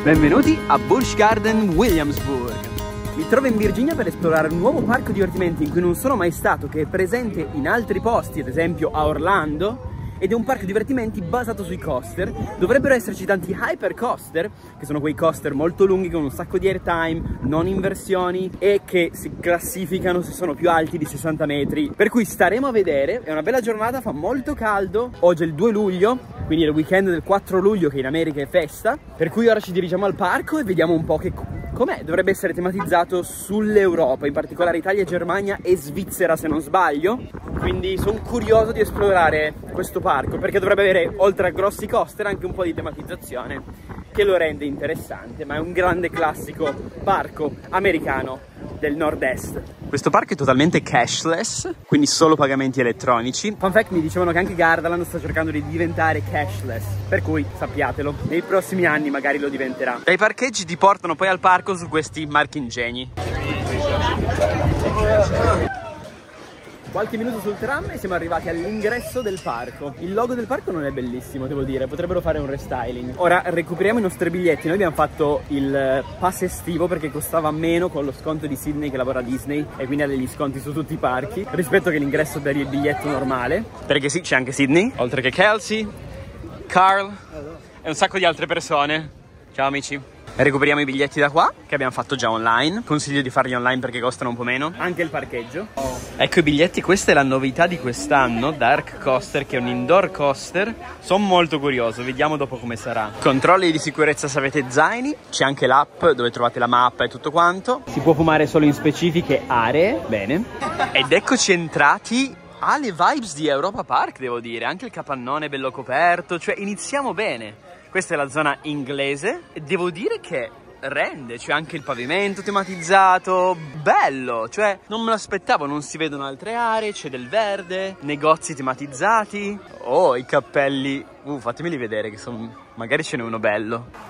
Benvenuti a Busch Garden Williamsburg. Mi trovo in Virginia per esplorare un nuovo parco divertimenti in cui non sono mai stato, che è presente in altri posti, ad esempio a Orlando, ed è un parco divertimenti basato sui coaster. Dovrebbero esserci tanti hyper coaster, che sono quei coaster molto lunghi con un sacco di airtime, non inversioni, e che si classificano se sono più alti di 60 metri. Per cui staremo a vedere. È una bella giornata, fa molto caldo. Oggi è il 2 luglio, quindi è il weekend del 4 luglio che in America è festa. Per cui ora ci dirigiamo al parco e vediamo un po' che com'è. Dovrebbe essere tematizzato sull'Europa, in particolare Italia, Germania e Svizzera se non sbaglio. Quindi sono curioso di esplorare questo parco, perché dovrebbe avere, oltre a grossi coaster, anche un po' di tematizzazione che lo rende interessante. Ma è un grande classico parco americano del nord-est. Questo parco è totalmente cashless, quindi solo pagamenti elettronici. Fun fact, mi dicevano che anche Gardaland sta cercando di diventare cashless, per cui sappiatelo, nei prossimi anni magari lo diventerà. Dai parcheggi ti portano poi al parco su questi marchingegni. Qualche minuto sul tram e siamo arrivati all'ingresso del parco. Il logo del parco non è bellissimo, devo dire, potrebbero fare un restyling. Ora recuperiamo i nostri biglietti. Noi abbiamo fatto il pass estivo perché costava meno con lo sconto di Sydney che lavora a Disney, e quindi ha degli sconti su tutti i parchi rispetto che l'ingresso per il biglietto normale. Perché sì, c'è anche Sydney, oltre che Kelsey, Carl e un sacco di altre persone. Ciao amici. Recuperiamo i biglietti da qua, che abbiamo fatto già online. Consiglio di farli online perché costano un po' meno. Anche il parcheggio. Ecco i biglietti, questa è la novità di quest'anno, Dark Coaster, che è un indoor coaster. Sono molto curioso, vediamo dopo come sarà. Controlli di sicurezza se avete zaini, c'è anche l'app dove trovate la mappa e tutto quanto. Si può fumare solo in specifiche aree, bene. Ed eccoci entrati. Ha le vibes di Europa Park, devo dire, anche il capannone è bello coperto, cioè iniziamo bene. Questa è la zona inglese e devo dire che rende, c'è anche il pavimento tematizzato, bello, cioè non me lo aspettavo, non si vedono altre aree, c'è del verde, negozi tematizzati. Oh, i cappelli, fatemeli vedere che sono, magari ce n'è uno bello.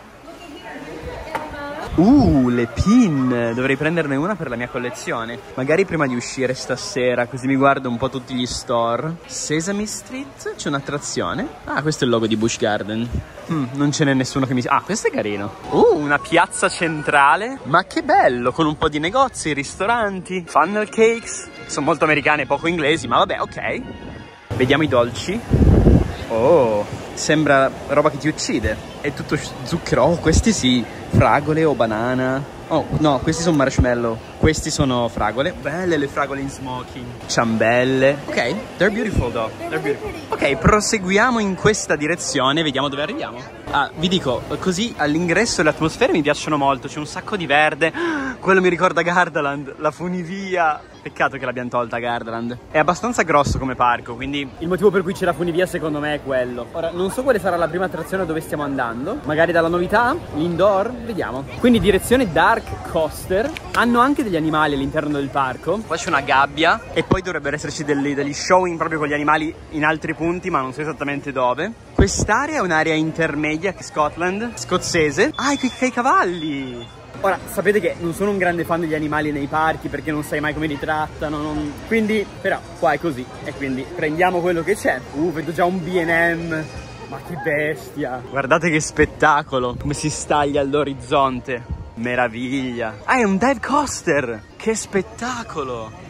Le pin, dovrei prenderne una per la mia collezione, magari prima di uscire stasera, così mi guardo un po' tutti gli store. Sesame Street, c'è un'attrazione. Ah, questo è il logo di Busch Garden. Non ce n'è nessuno che mi... Ah, questo è carino. Una piazza centrale, ma che bello, con un po' di negozi, ristoranti, funnel cakes. Sono molto americane, poco inglesi, ma vabbè, ok. Vediamo i dolci. Oh, sembra roba che ti uccide. È tutto zucchero. Oh, questi sì, fragole o banana. Oh, no, questi sono marshmallow. Questi sono fragole. Belle le fragole in smoking. Ciambelle. Ok, they're beautiful though. They're beautiful. Ok, proseguiamo in questa direzione. Vediamo dove arriviamo. Ah, vi dico, così all'ingresso le atmosfere mi piacciono molto. C'è un sacco di verde. Quello mi ricorda Gardaland, la funivia. Peccato che l'abbiamo tolta a Gardaland. È abbastanza grosso come parco, quindi il motivo per cui c'è la funivia secondo me è quello. Ora, non so quale sarà la prima attrazione dove stiamo andando. Magari dalla novità? L'indoor? Vediamo. Quindi direzione Dark Coaster. Hanno anche degli animali all'interno del parco. Qua c'è una gabbia e poi dovrebbero esserci degli showing proprio con gli animali in altri punti, ma non so esattamente dove. Quest'area è un'area intermedia, che è Scotland, scozzese. Ah, i cavalli! Ora, sapete che non sono un grande fan degli animali nei parchi perché non sai mai come li trattano, quindi, però, qua è così e quindi prendiamo quello che c'è. Vedo già un B&M, ma che bestia! Guardate che spettacolo, come si staglia all'orizzonte, meraviglia! Ah, è un dive coaster, che spettacolo!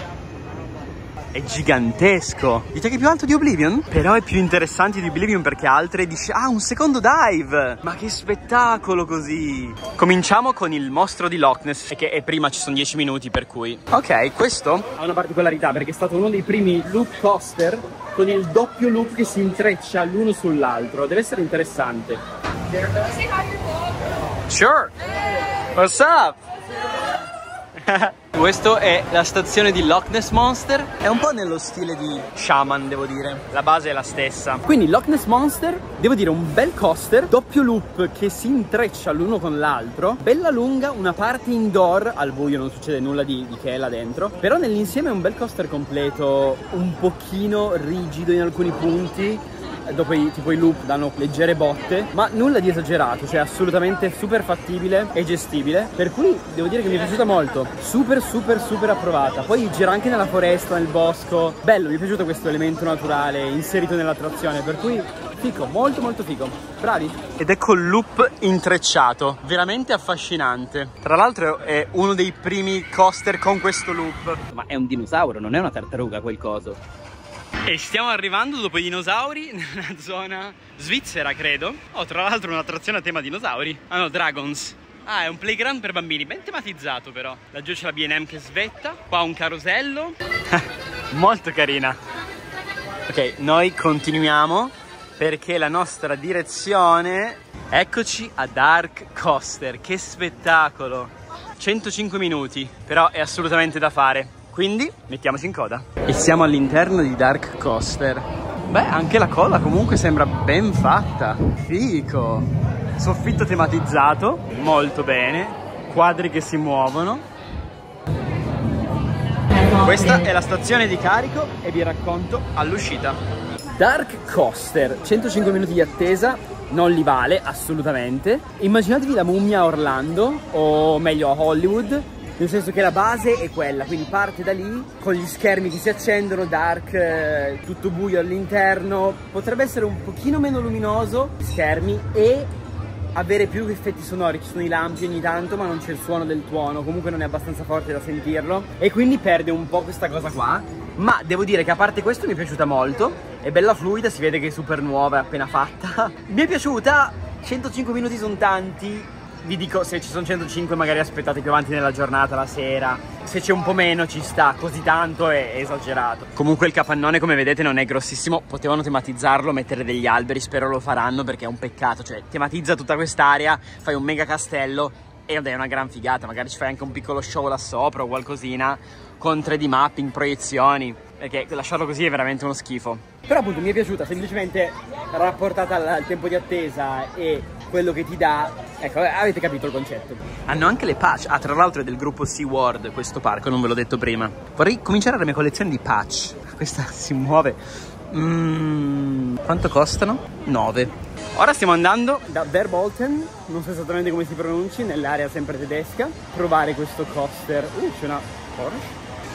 È gigantesco. Dite che è più alto di Oblivion? Però è più interessante di Oblivion perché altre dice un secondo dive. Ma che spettacolo così. Cominciamo con il mostro di Loch Ness, che prima ci sono 10 minuti, per cui ok, questo ha una particolarità perché è stato uno dei primi loop coaster con il doppio loop che si intreccia l'uno sull'altro. Deve essere interessante. Sure. What's up? Questo è la stazione di Loch Ness Monster. È un po' nello stile di Shaman, devo dire. La base è la stessa. Quindi Loch Ness Monster, devo dire, un bel coaster, doppio loop che si intreccia l'uno con l'altro, bella lunga, una parte indoor, al buio non succede nulla di che è là dentro, però nell'insieme è un bel coaster completo, un pochino rigido in alcuni punti. Dopo tipo i loop danno leggere botte, ma nulla di esagerato, cioè assolutamente super fattibile e gestibile, per cui devo dire che mi è piaciuta molto, super approvata. Poi gira anche nella foresta, nel bosco, bello, mi è piaciuto questo elemento naturale inserito nell'attrazione, per cui Fico, molto molto fico. Bravi. Ed ecco il loop intrecciato, veramente affascinante. Tra l'altro è uno dei primi coaster con questo loop. Ma è un dinosauro, non è una tartaruga quel coso. E stiamo arrivando dopo i dinosauri nella zona svizzera, credo. Oh, tra l'altro un'attrazione a tema dinosauri. Ah no, Dragons. Ah, è un playground per bambini, ben tematizzato però. Laggiù c'è la B&M che svetta, qua un carosello. Molto carina. Ok, noi continuiamo perché la nostra direzione... Eccoci a Dark Coaster, che spettacolo. 105 minuti, però è assolutamente da fare. Quindi mettiamoci in coda. E siamo all'interno di Dark Coaster. Beh, anche la coda comunque sembra ben fatta. Fico. Soffitto tematizzato, molto bene. Quadri che si muovono. Questa è la stazione di carico e vi racconto all'uscita. Dark Coaster, 105 minuti di attesa, non li vale assolutamente. Immaginatevi la mummia a Orlando, o meglio a Hollywood, nel senso che la base è quella, quindi parte da lì con gli schermi che si accendono, dark, tutto buio all'interno. Potrebbe essere un pochino meno luminoso, schermi, e avere più effetti sonori. Ci sono i lampi ogni tanto, ma non c'è il suono del tuono, comunque non è abbastanza forte da sentirlo, e quindi perde un po' questa cosa qua. Ma devo dire che a parte questo mi è piaciuta molto, è bella fluida, si vede che è super nuova, è appena fatta. Mi è piaciuta, 105 minuti sono tanti. Vi dico, se ci sono 105 magari aspettate più avanti nella giornata, la sera. Se c'è un po' meno ci sta, così tanto è esagerato. Comunque il capannone, come vedete, non è grossissimo. Potevano tematizzarlo, mettere degli alberi, spero lo faranno perché è un peccato. Cioè, tematizza tutta quest'area, fai un mega castello ed è una gran figata. Magari ci fai anche un piccolo show là sopra o qualcosina con 3D mapping, proiezioni, perché lasciarlo così è veramente uno schifo. Però appunto mi è piaciuta, semplicemente rapportata al tempo di attesa e quello che ti dà. Ecco, avete capito il concetto. Hanno anche le patch. Ah, tra l'altro è del gruppo SeaWorld questo parco, non ve l'ho detto prima. Vorrei cominciare la mia collezione di patch. Questa si muove. Quanto costano? 9. Ora stiamo andando da Verbolten, non so esattamente come si pronunci, nell'area sempre tedesca. Provare questo coaster. C'è una Porsche.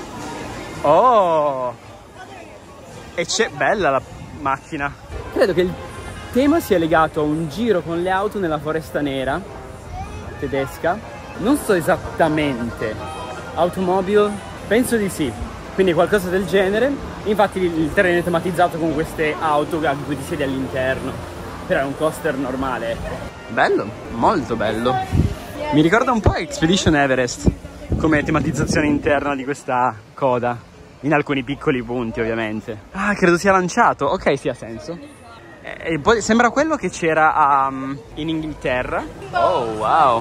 Oh! E c'è bella la macchina. Credo che il tema sia legato a un giro con le auto nella foresta nera tedesca. Non so esattamente. Automobile? Penso di sì. Quindi qualcosa del genere. Infatti il terreno è tematizzato con queste auto a cui ti siedi all'interno. Però è un coaster normale. Bello, molto bello. Mi ricorda un po' Expedition Everest come tematizzazione interna di questa coda. In alcuni piccoli punti, ovviamente. Ah, credo sia lanciato. Ok, sì, ha senso. E poi sembra quello che c'era in Inghilterra. Oh, wow.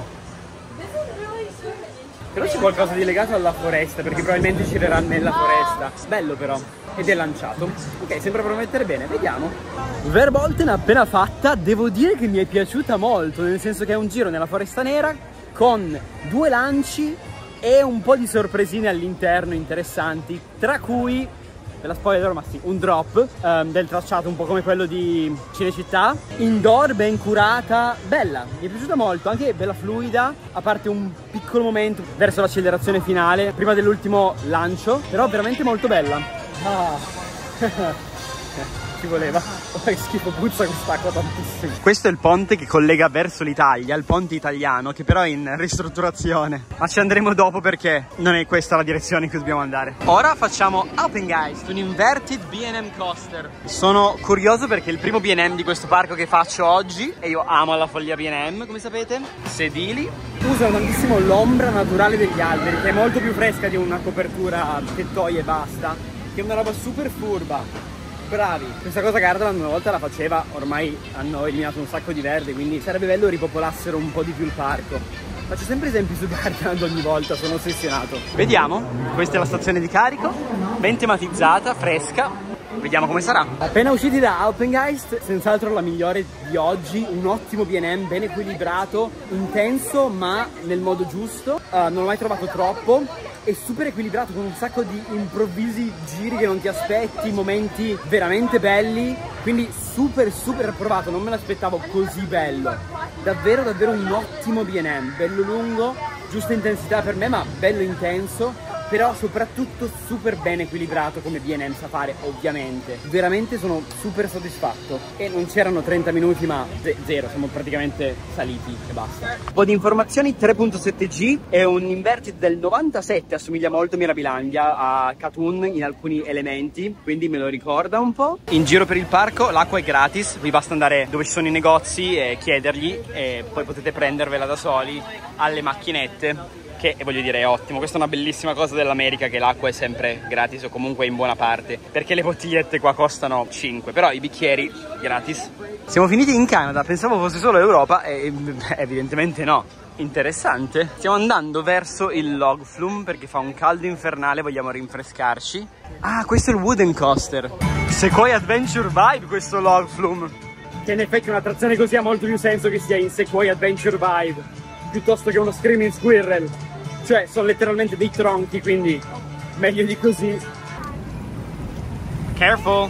Però c'è qualcosa di legato alla foresta, perché probabilmente girerà nella foresta. Bello però. Ed è lanciato. Ok, sembra promettere bene, vediamo. Verbolten appena fatta, devo dire che mi è piaciuta molto, nel senso che è un giro nella foresta nera con 2 lanci e un po' di sorpresine all'interno interessanti, tra cui, ve la spoiler ma sì, un drop del tracciato un po' come quello di Cinecittà, indoor, ben curata, bella, mi è piaciuta molto, anche bella fluida, a parte un piccolo momento verso l'accelerazione finale, prima dell'ultimo lancio, però veramente molto bella. Ci voleva. Oh, che schifo, puzza quest'acqua tantissimo. Questo è il ponte che collega verso l'Italia, il ponte italiano, che però è in ristrutturazione. Ma ci andremo dopo perché non è questa la direzione in cui dobbiamo andare. Ora facciamo Alpengeist, un inverted B&M coaster. Sono curioso perché è il primo B&M di questo parco che faccio oggi e io amo la follia B&M, come sapete. Sedili. Usano tantissimo l'ombra naturale degli alberi, che è molto più fresca di una copertura che toglie e basta, che è una roba super furba. Bravi. Questa cosa Gardaland una volta la faceva, ormai hanno eliminato un sacco di verde, quindi sarebbe bello ripopolassero un po' di più il parco. Faccio sempre esempi su Gardaland ogni volta, sono ossessionato. Vediamo, questa è la stazione di carico, ben tematizzata, fresca. Vediamo come sarà. Appena usciti da Alpengeist, senz'altro la migliore di oggi, un ottimo B&M, ben equilibrato, intenso ma nel modo giusto, non l'ho mai trovato troppo, è super equilibrato con un sacco di improvvisi giri che non ti aspetti, momenti veramente belli, quindi super approvato, non me l'aspettavo così bello, davvero un ottimo B&M, bello lungo, giusta intensità per me ma bello intenso, però soprattutto super ben equilibrato come B&M sa fare, ovviamente. Veramente sono super soddisfatto e non c'erano 30 minuti ma zero, siamo praticamente saliti e basta. Un po' di informazioni: 3.7G, è un inverted del 97, assomiglia molto a Mirabilandia, a Katun in alcuni elementi, quindi me lo ricorda un po'. In giro per il parco l'acqua è gratis, vi basta andare dove ci sono i negozi e chiedergli e poi potete prendervela da soli alle macchinette, che voglio dire è ottimo. Questa è una bellissima cosa dell'America, che l'acqua è sempre gratis o comunque in buona parte, perché le bottigliette qua costano 5, però i bicchieri gratis. Siamo finiti in Canada, pensavo fosse solo Europa e evidentemente no. Interessante. Stiamo andando verso il log flume perché fa un caldo infernale, vogliamo rinfrescarci. Ah, questo è il wooden coaster, Sequoia Adventure Vibe, questo log flume, che in effetti un'attrazione così ha molto più senso che sia in Sequoia Adventure Vibe piuttosto che uno Screaming Squirrel. Cioè sono letteralmente dei tronchi, quindi meglio di così. Careful.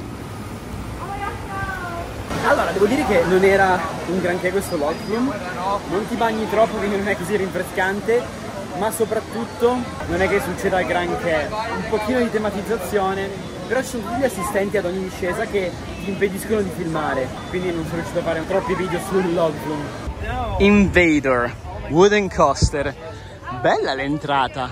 Allora, devo dire che non era un granché questo log flume, non ti bagni troppo quindi non è così rinfrescante, ma soprattutto non è che succeda granché, un pochino di tematizzazione, però ci sono tutti gli assistenti ad ogni discesa che ti impediscono di filmare, quindi non sono riuscito a fare troppi video sul log flume. Invader wooden coaster, bella l'entrata,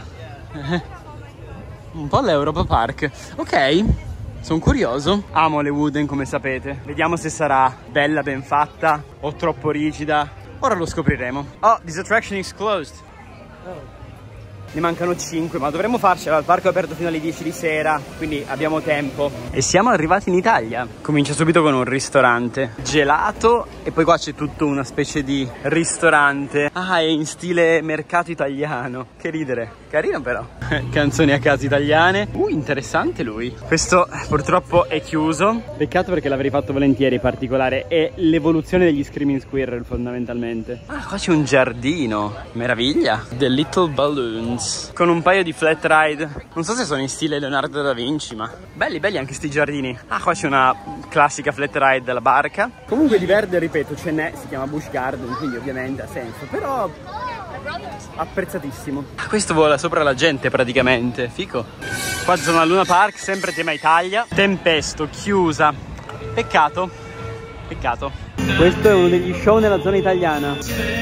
un po' l'Europa Park. Ok, sono curioso, amo le wooden come sapete, vediamo se sarà bella, ben fatta o troppo rigida, ora lo scopriremo. Oh, this attraction is closed. Ne mancano 5, ma dovremmo farcela, il parco è aperto fino alle 10 di sera, quindi abbiamo tempo. E siamo arrivati in Italia. Comincia subito con un ristorante, gelato, e poi qua c'è tutta una specie di ristorante. Ah, è in stile mercato italiano, che ridere, carino però. Canzoni a caso italiane. Interessante lui. Questo purtroppo è chiuso, peccato perché l'avrei fatto volentieri. Particolare è l'evoluzione degli Screaming Squirrel fondamentalmente. Ah, qua c'è un giardino, meraviglia. The Little Balloons, con un paio di flat ride, non so se sono in stile Leonardo da Vinci, ma belli belli anche sti giardini. Ah, qua c'è una classica flat ride della barca. Comunque di verde, ripeto, ce n'è, si chiama Busch Garden, quindi ovviamente ha senso, però apprezzatissimo. Questo vola sopra la gente praticamente, fico. Qua zona Luna Park, sempre tema Italia. Tempesto, chiusa, peccato, peccato. Questo è uno degli show nella zona italiana.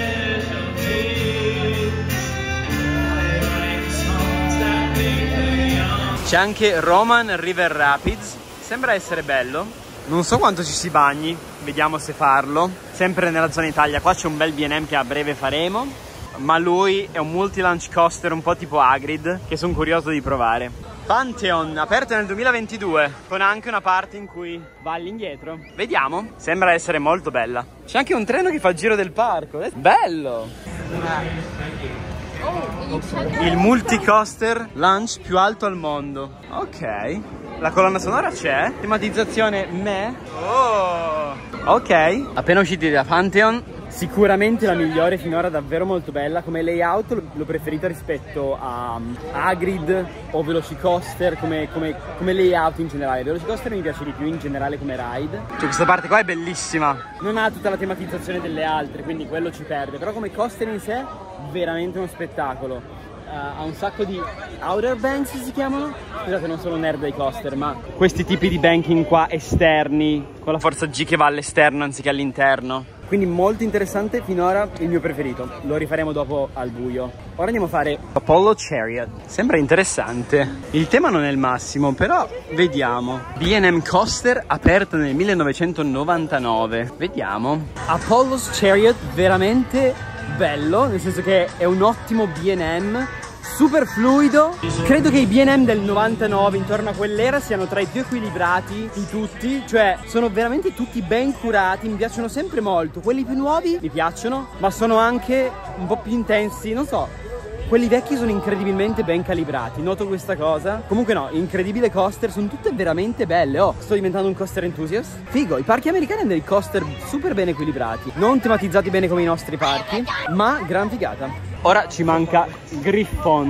C'è anche Roman River Rapids, sembra essere bello. Non so quanto ci si bagni, vediamo se farlo. Sempre nella zona Italia, qua c'è un bel B&M che a breve faremo, ma lui è un multi-launch coaster un po' tipo Hagrid, che sono curioso di provare. Pantheon, aperto nel 2022, con anche una parte in cui va all'indietro. Vediamo, sembra essere molto bella. C'è anche un treno che fa il giro del parco, è bello! Il multicoaster launch più alto al mondo. Ok, la colonna sonora c'è, tematizzazione me. Oh, ok, appena usciti da Pantheon, sicuramente la migliore finora, davvero molto bella. Come layout l'ho preferita rispetto a Hagrid o Velocicoaster, come layout in generale. Velocicoaster mi piace di più in generale come ride. Cioè questa parte qua è bellissima, non ha tutta la tematizzazione delle altre, quindi quello ci perde, però come coaster in sé veramente uno spettacolo. Ha un sacco di outer banks, si chiamano. Scusate, non sono nerd dei coaster, ma questi tipi di banking qua esterni, con la forza G che va all'esterno anziché all'interno. Quindi molto interessante, finora il mio preferito. Lo rifaremo dopo al buio. Ora andiamo a fare Apollo Chariot. Sembra interessante. Il tema non è il massimo, però vediamo. B&M Coaster, aperto nel 1999. Vediamo. Apollo's Chariot, veramente bello, nel senso che è un ottimo B&M, super fluido. Credo che i B&M del 99, intorno a quell'era, siano tra i più equilibrati di tutti. Cioè sono veramente tutti ben curati, mi piacciono sempre molto. Quelli più nuovi mi piacciono, ma sono anche un po' più intensi, non so. Quelli vecchi sono incredibilmente ben calibrati, noto questa cosa. Comunque no, incredibile coaster, sono tutte veramente belle. Oh, sto diventando un coaster enthusiast. Figo, i parchi americani hanno dei coaster super ben equilibrati, non tematizzati bene come i nostri parchi, ma gran figata. Ora ci manca Griffon.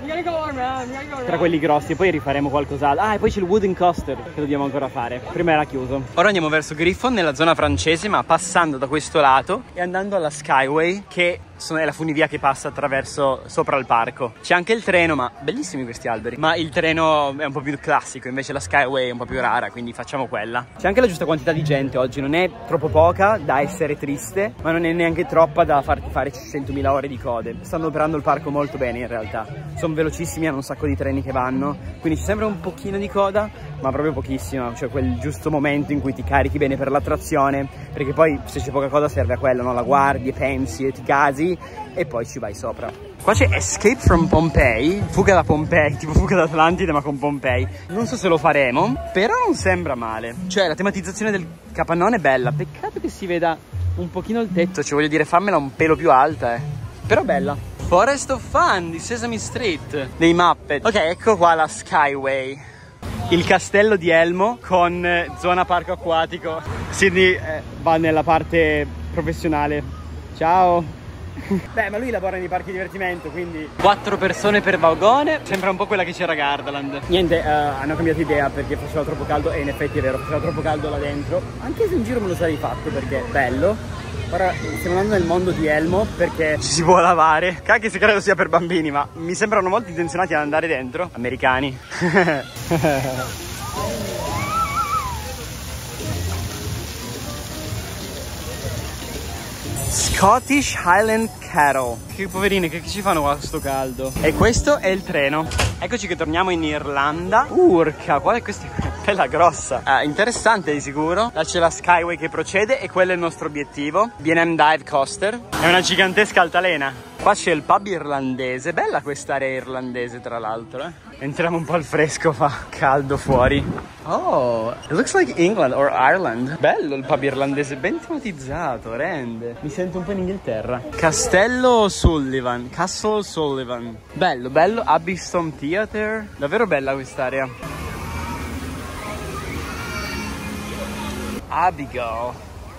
tra quelli grossi, e poi rifaremo qualcos'altro. Ah, e poi c'è il wooden coaster che dobbiamo ancora fare. Prima era chiuso. Ora andiamo verso Griffon, nella zona francese, ma passando da questo lato e andando alla Skyway, che è la funivia che passa attraverso sopra il parco. C'è anche il treno, ma bellissimi questi alberi. Ma il treno è un po' più classico, invece la Skyway è un po' più rara, quindi facciamo quella. C'è anche la giusta quantità di gente oggi, non è troppo poca da essere triste, ma non è neanche troppa da farti fare 100.000 ore di code. Stanno operando il parco molto bene in realtà. Sono velocissimi, hanno un sacco di treni che vanno, quindi c'è sempre un pochino di coda, ma proprio pochissima. Cioè quel giusto momento in cui ti carichi bene per l'attrazione, perché poi se c'è poca coda serve a quello, no? La guardi e pensi e ti casi e poi ci vai sopra. Qua c'è Escape from Pompeii, fuga da Pompei, tipo fuga da Atlantide ma con Pompei. Non so se lo faremo, però non sembra male. Cioè la tematizzazione del capannone è bella, peccato che si veda un pochino il tetto, cioè voglio dire fammela un pelo più alta, però bella. Forest of Fun di Sesame Street, dei Muppet. Ok, ecco qua la Skyway. Il castello di Elmo con zona parco acquatico. Sidney va nella parte professionale. Ciao. Beh, ma lui lavora nei parchi divertimento, quindi 4 persone per vagone. Sembra un po' quella che c'era a Gardaland. Niente, hanno cambiato idea perché faceva troppo caldo. E in effetti è vero, faceva troppo caldo là dentro. Anche se in giro me lo sarei fatto perché è bello. Ora stiamo andando nel mondo di Elmo perché ci si può lavare. Anche se credo sia per bambini, ma mi sembrano molto intenzionati ad andare dentro. Americani. Scottish Highland Cattle. Che poverini, che ci fanno qua sto caldo. E questo è il treno. Eccoci che torniamo in Irlanda. Urca, qual è questa? Bella grossa. Interessante di sicuro. Là c'è la Skyway che procede e quello è il nostro obiettivo. B&M Dive Coaster. È una gigantesca altalena. Qua c'è il pub irlandese. Bella quest'area irlandese tra l'altro, Entriamo un po' al fresco, fa caldo fuori. Oh, it looks like England or Ireland. Bello il pub irlandese, ben tematizzato, rende. Mi sento un po' in Inghilterra. Castello Sullivan, Castle Sullivan. Bello, bello. Abbeystown Theatre. Davvero bella quest'area. Abigail.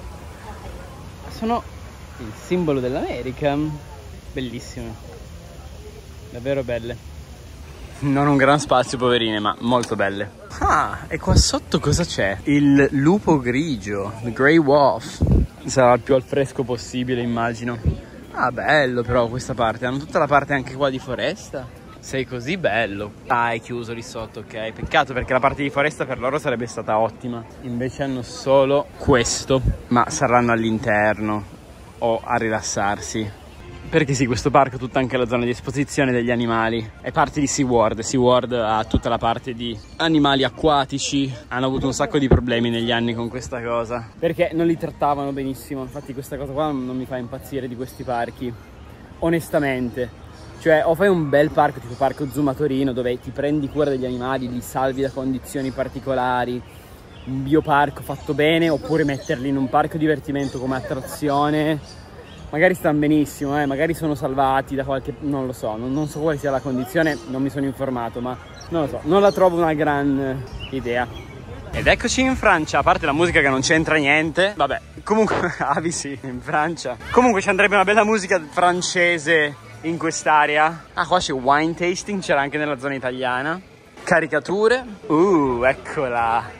Sono il simbolo dell'America. Bellissime. Davvero belle. Non un gran spazio, poverine, ma molto belle. Ah, e qua sotto cosa c'è? Il lupo grigio, the Grey Wolf. Sarà il più al fresco possibile, immagino. Ah, bello però questa parte. Hanno tutta la parte anche qua di foresta. Sei così bello. Ah, è chiuso lì sotto, ok. Peccato perché la parte di foresta per loro sarebbe stata ottima. Invece hanno solo questo. Ma saranno all'interno o a rilassarsi. Perché sì, questo parco ha tutta anche la zona di esposizione degli animali. È parte di SeaWorld. SeaWorld ha tutta la parte di animali acquatici. Hanno avuto un sacco di problemi negli anni con questa cosa. Perché non li trattavano benissimo. Infatti questa cosa qua non mi fa impazzire di questi parchi. Onestamente. Cioè, o fai un bel parco tipo Parco Zoom a Torino, dove ti prendi cura degli animali, li salvi da condizioni particolari. Un bioparco fatto bene, oppure metterli in un parco divertimento come attrazione. Magari stanno benissimo, magari sono salvati da qualche... non lo so, non so quale sia la condizione, non mi sono informato, ma non lo so, non la trovo una gran idea. Ed eccoci in Francia, a parte la musica che non c'entra niente, vabbè, comunque, sì, in Francia. Comunque ci andrebbe una bella musica francese in quest'area. Ah, qua c'è wine tasting, c'era anche nella zona italiana. Caricature, eccola.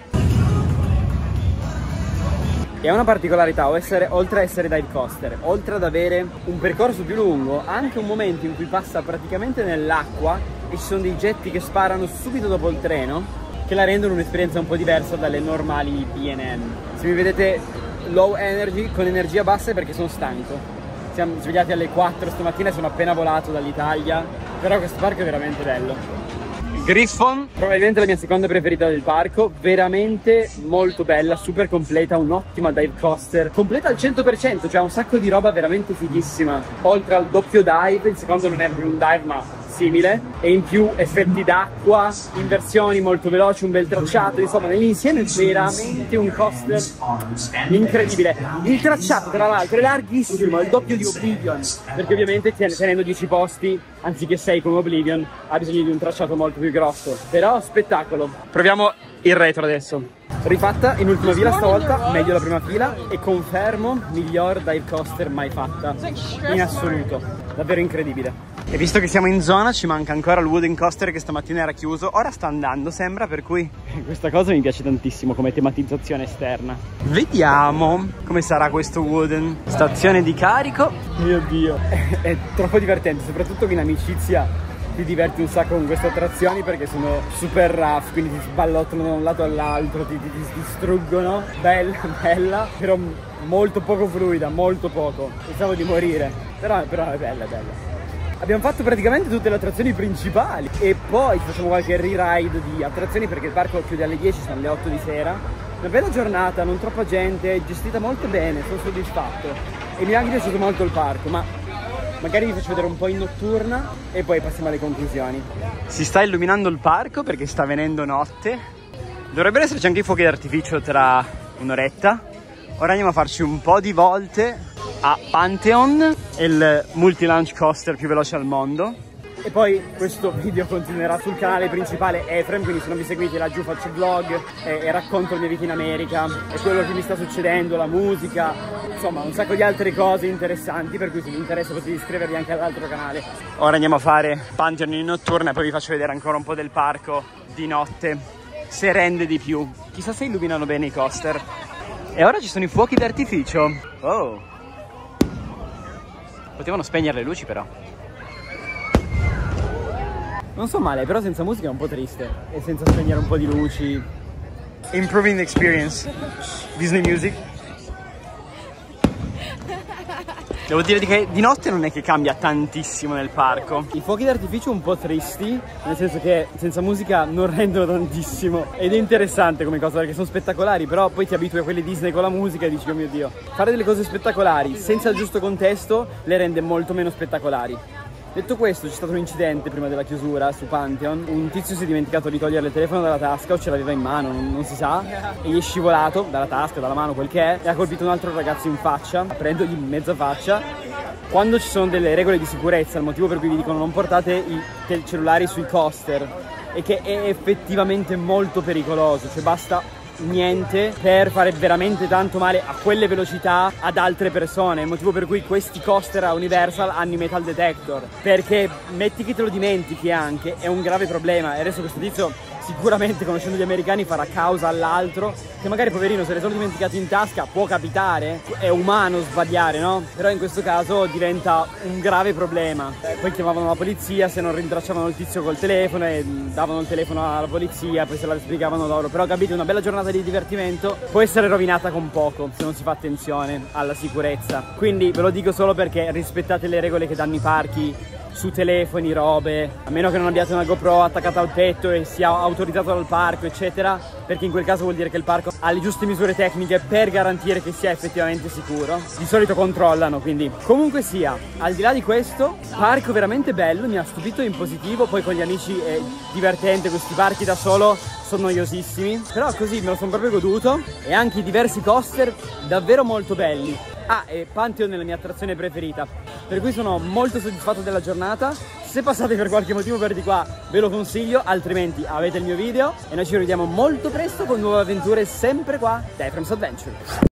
E ha una particolarità, oltre a essere dive coaster, oltre ad avere un percorso più lungo, ha anche un momento in cui passa praticamente nell'acqua e ci sono dei getti che sparano subito dopo il treno, che la rendono un'esperienza un po' diversa dalle normali B&M. Se mi vedete low energy, con energia bassa, è perché sono stanco. Siamo svegliati alle 4 stamattina e sono appena volato dall'Italia, però questo parco è veramente bello. Griffon, probabilmente la mia seconda preferita del parco, veramente molto bella, super completa, un'ottima dive coaster, completa al 100%, cioè un sacco di roba veramente fighissima. Oltre al doppio dive, il secondo non è più un dive ma simile, e in più effetti d'acqua, inversioni molto veloci, un bel tracciato, insomma nell'insieme è veramente un coaster incredibile. Il tracciato tra l'altro è larghissimo, è il doppio di Oblivion, perché ovviamente tenendo 10 posti anziché 6 come Oblivion ha bisogno di un tracciato molto più grosso, però spettacolo. Proviamo il retro adesso. Rifatta in ultima fila stavolta, meglio la prima fila, e confermo miglior dive coaster mai fatta in assoluto, davvero incredibile. E visto che siamo in zona ci manca ancora il wooden coaster che stamattina era chiuso, ora sta andando sembra, per cui questa cosa mi piace tantissimo come tematizzazione esterna. Vediamo come sarà questo wooden. Stazione di carico, mio dio, è troppo divertente, soprattutto che in amicizia ti diverti un sacco con queste attrazioni perché sono super rough, quindi ti sballottano da un lato all'altro, ti distruggono. Bella, bella, però molto poco fluida, molto poco. Pensavo di morire, però è bella, è bella. Abbiamo fatto praticamente tutte le attrazioni principali e poi facciamo qualche re-ride di attrazioni perché il parco chiude alle 10, sono le 8 di sera. Una bella giornata, non troppa gente, gestita molto bene, sono soddisfatto. E mi è anche piaciuto molto il parco, ma magari vi faccio vedere un po' in notturna e poi passiamo alle conclusioni. Si sta illuminando il parco perché sta venendo notte. Dovrebbero esserci anche i fuochi d'artificio tra un'oretta. Ora andiamo a farci un po' di volte a Pantheon, il multi-launch coaster più veloce al mondo. E poi questo video continuerà sul canale principale Efrem, quindi se non mi seguite laggiù faccio vlog e racconto la mia vita in America e quello che mi sta succedendo, la musica, insomma un sacco di altre cose interessanti, per cui se vi interessa potete iscrivervi anche all'altro canale. Ora andiamo a fare Pantheon in notturna e poi vi faccio vedere ancora un po' del parco di notte, se rende di più. Chissà se illuminano bene i coaster. E ora ci sono i fuochi d'artificio. Oh! Potevano spegnere le luci però. Non so male, però senza musica è un po' triste. E senza spegnere un po' di luci. Improving the experience. Disney Music. Devo dire che di notte non è che cambia tantissimo nel parco. I fuochi d'artificio un po' tristi, nel senso che senza musica non rendono tantissimo. Ed è interessante come cosa perché sono spettacolari, però poi ti abitui a quelli Disney con la musica e dici oh mio Dio. Fare delle cose spettacolari senza il giusto contesto le rende molto meno spettacolari. Detto questo, c'è stato un incidente prima della chiusura su Pantheon. Un tizio si è dimenticato di togliere il telefono dalla tasca o ce l'aveva in mano, non si sa, e gli è scivolato dalla tasca, dalla mano, quel che è, e ha colpito un altro ragazzo in faccia, prendogli in mezza faccia. Quando ci sono delle regole di sicurezza, il motivo per cui vi dicono non portate i cellulari sui coaster, è che è effettivamente molto pericoloso, cioè basta niente per fare veramente tanto male a quelle velocità ad altre persone. Il motivo per cui questi coaster a Universal hanno i metal detector, perché metti che te lo dimentichi anche, è un grave problema. E adesso questo tizio sicuramente, conoscendo gli americani, farà causa all'altro, che magari poverino se le sono dimenticati in tasca, può capitare, è umano sbagliare, no? Però in questo caso diventa un grave problema. Poi chiamavano la polizia se non rintracciavano il tizio col telefono e davano il telefono alla polizia, poi se la spiegavano loro. Però capite, una bella giornata di divertimento può essere rovinata con poco se non si fa attenzione alla sicurezza. Quindi ve lo dico solo perché rispettate le regole che danno i parchi su telefoni, robe, a meno che non abbiate una GoPro attaccata al tetto e sia autorizzato dal parco eccetera, perché in quel caso vuol dire che il parco ha le giuste misure tecniche per garantire che sia effettivamente sicuro. Di solito controllano, quindi comunque sia, al di là di questo, parco veramente bello, mi ha stupito in positivo. Poi con gli amici è divertente, questi parchi da solo sono noiosissimi, però così me lo sono proprio goduto. E anche i diversi coaster davvero molto belli. Ah, e Pantheon è la mia attrazione preferita, per cui sono molto soddisfatto della giornata. Se passate per qualche motivo per di qua ve lo consiglio, altrimenti avete il mio video e noi ci rivediamo molto presto con nuove avventure sempre qua da Efrem's Adventure.